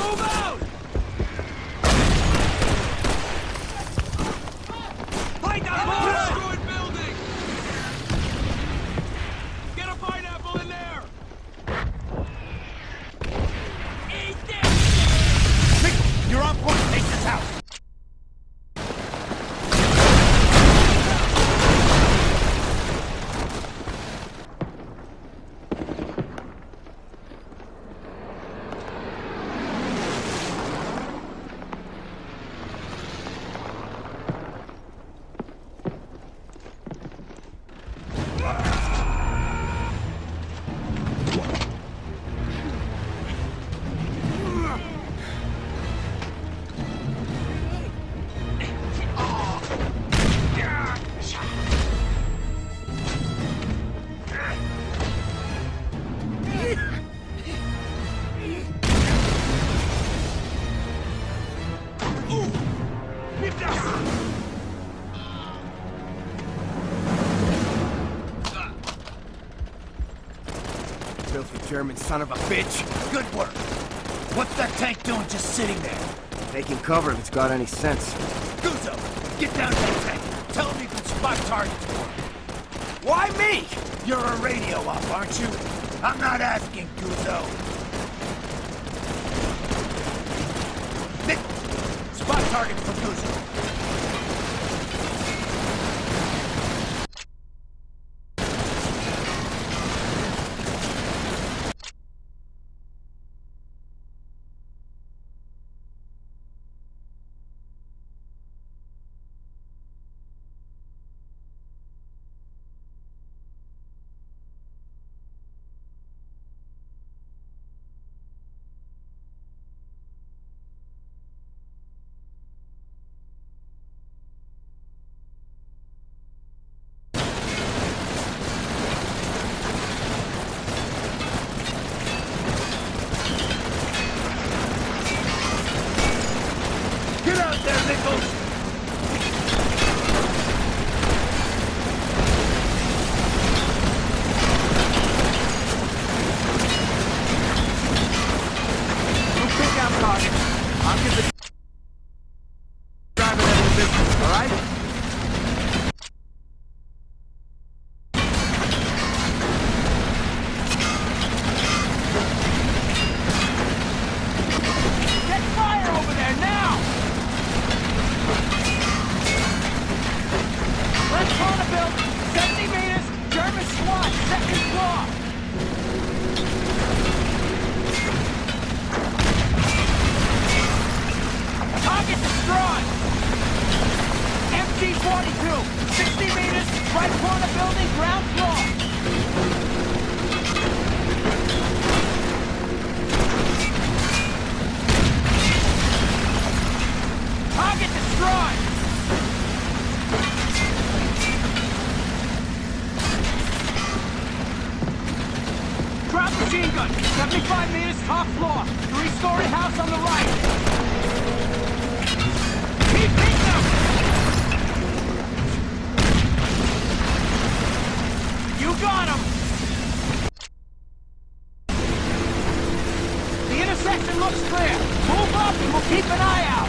Move out! Pineapple! Destroyed building! Get a pineapple in there! Eat this! Vic, you're on point. Take this out. Filthy German son of a bitch! Good work. What's that tank doing just sitting there? Taking cover if it's got any sense. Guzzo, get down to that tank. Tell him you can spot targets for him. Why me? You're a radio op, aren't you? I'm not asking, Guzzo. Nick, spot targets for Guzzo. Get out there, Nichols! You pick out targets. I'll give the driver that in business, all right? Get fire over there now! Let's call the building! 70 meters, German SWAT, second floor! Target destroyed! MG-42, 60 meters, right corner building, ground floor! Target destroyed! Drop machine gun, 75 meters, top floor, three-story house on the right. Keep hitting them! You got him! The intersection looks clear. Move up and we'll keep an eye out.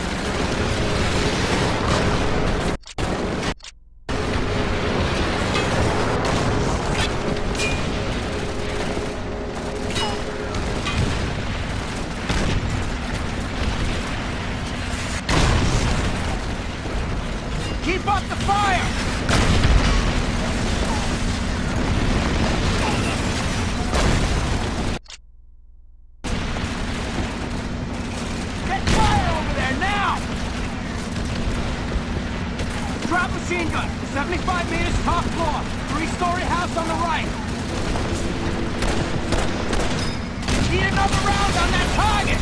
Keep up the fire! Get fire over there now! Drop machine gun, 75 meters, top floor, three-story house on the right. Need another round on that target!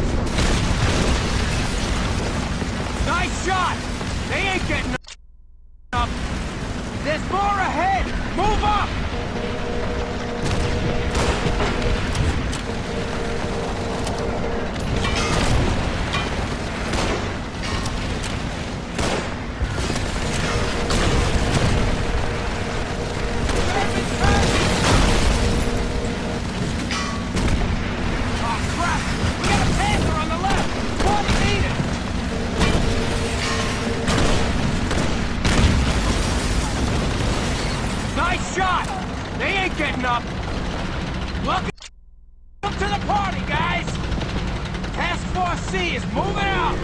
Nice shot! They ain't getting up! There's more ahead! Move up! Oh crap! We gotta pass the party, guys! Task Force C is moving out!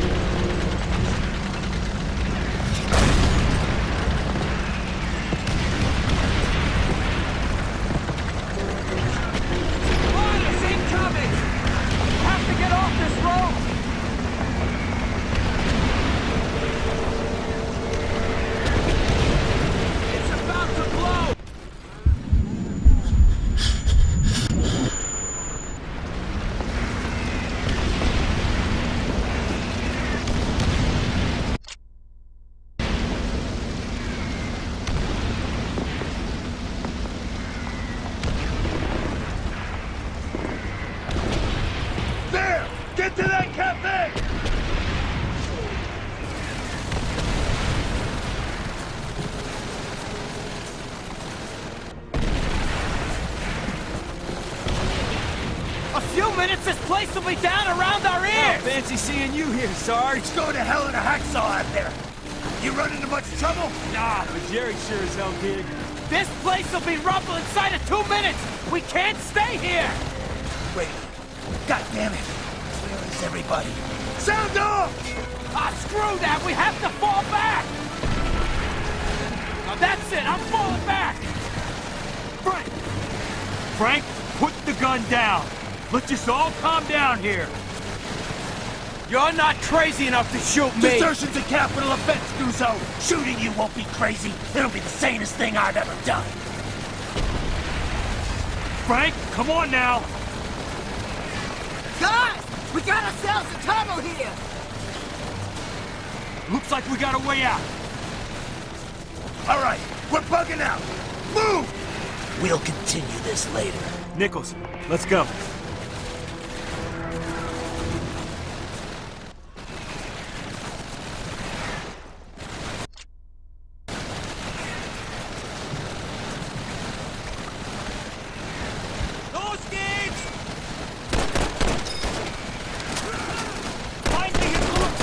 Fighters incoming! Have to get off this road! It's about to blow! There! Get to that cafe! A few minutes, this place will be down around our ears! Fancy seeing you here, Sarge. Let's go to hell in a hacksaw out there. You run into much trouble? Nah, but Jerry sure as hell did. This place will be rubble inside of 2 minutes! We can't stay here! Wait. God damn it. Where is everybody? Sound off! Ah, screw that! We have to fall back! Now that's it! I'm falling back! Frank! Frank, put the gun down. Let's just all calm down here. You're not crazy enough to shoot me! Desertion's a capital offense, Guzzo. Shooting you won't be crazy. It'll be the sanest thing I've ever done. Frank, come on now. Guys, we got ourselves a tunnel here! Looks like we got a way out. All right, we're bugging out. Move! We'll continue this later. Nichols, let's go. Those gates! Find me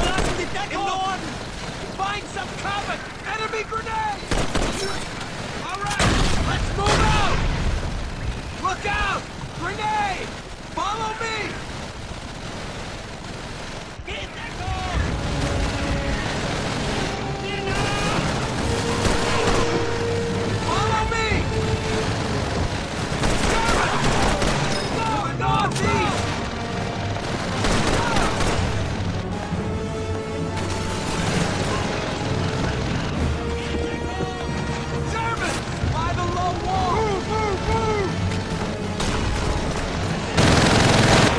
Find some cover! Enemy grenade! Alright, let's move out! Look out! Grenade! Follow me! Get that goal! Follow me! Go northeast! German! By the low wall! Move, move, move!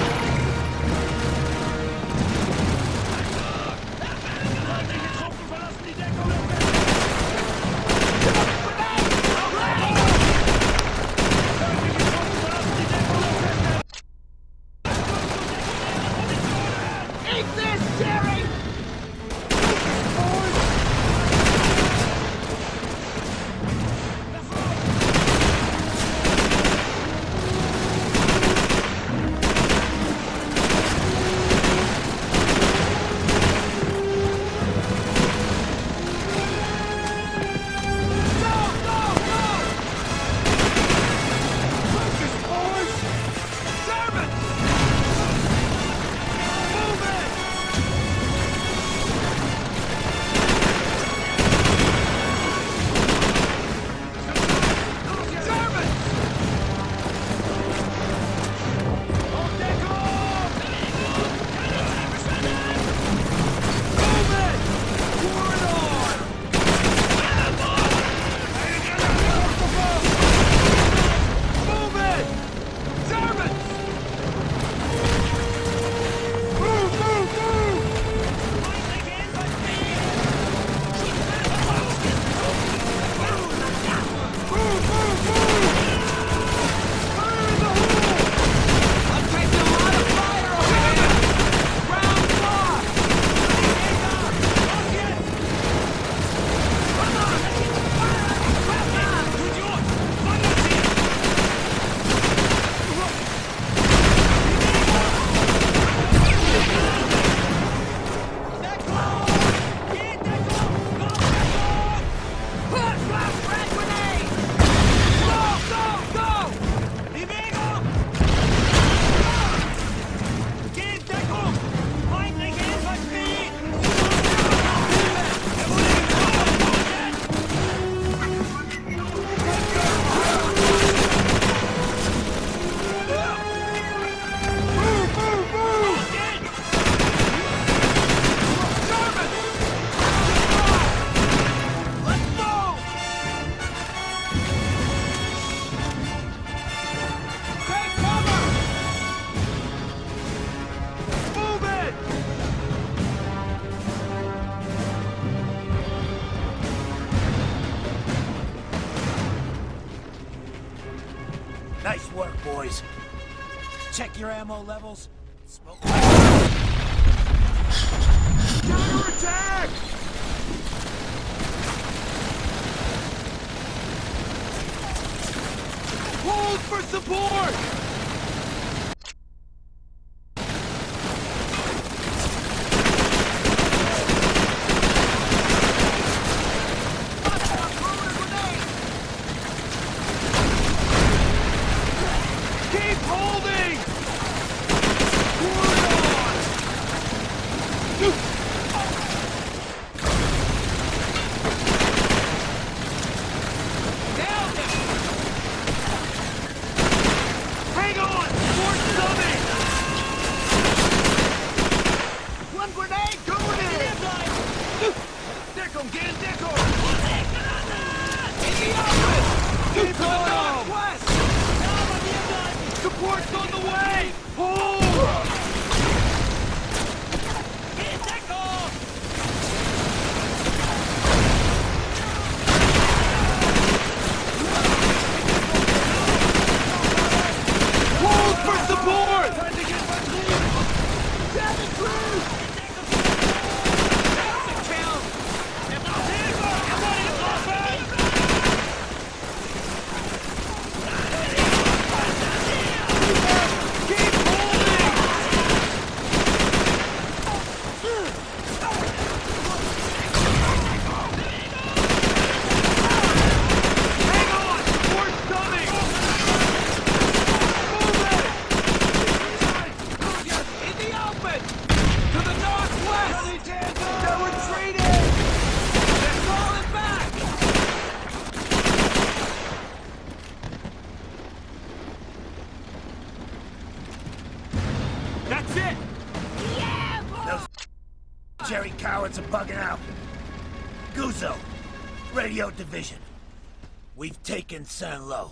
boys. Check your ammo levels. Smoke. Counterattack! Hold for support! Keep holding! Hang on! More coming! One grenade going in! Deco, get in Deco! In the open! Keep going on! West! Support's on the way! Hold! Hold for support! Keep That's it! Those Jerry cowards are bugging out. Guzzo, radio division. We've taken Saint-Lô.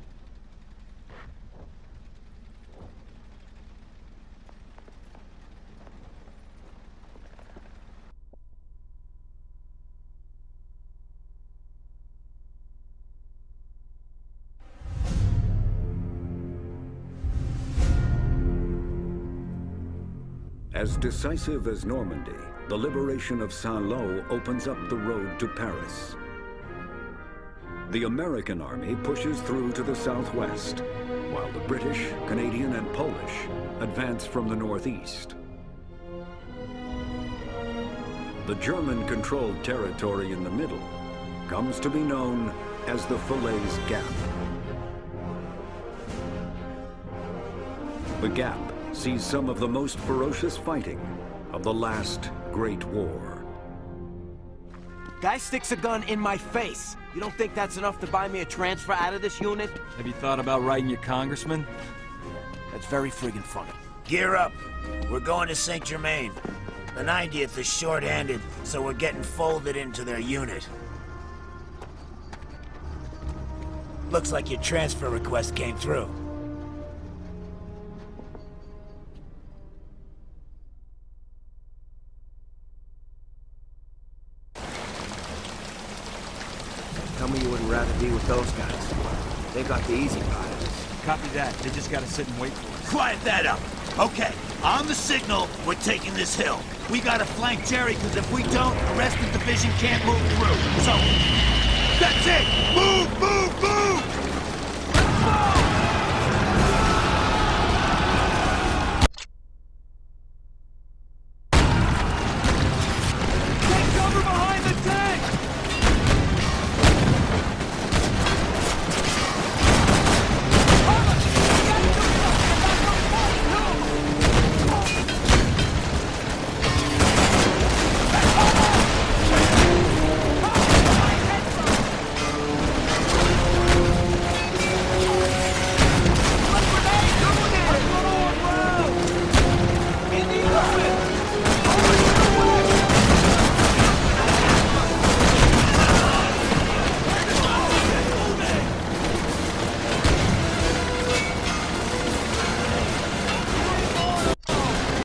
As decisive as Normandy, the liberation of Saint-Lô opens up the road to Paris. The American army pushes through to the southwest, while the British, Canadian, and Polish advance from the northeast. The German-controlled territory in the middle comes to be known as the Falaise Gap. The Gap sees some of the most ferocious fighting of the last Great War. Guy sticks a gun in my face. You don't think that's enough to buy me a transfer out of this unit? Have you thought about writing your congressman? That's very friggin' funny. Gear up. We're going to Saint-Germain. The 90th is short-handed, so we're getting folded into their unit. Looks like your transfer request came through. Tell me you wouldn't rather be with those guys. They got the easy part of this. Copy that. They just gotta sit and wait for us. Quiet that up. Okay, on the signal, we're taking this hill. We gotta flank Jerry, because if we don't, the rest of the division can't move through. So, that's it! Move, move!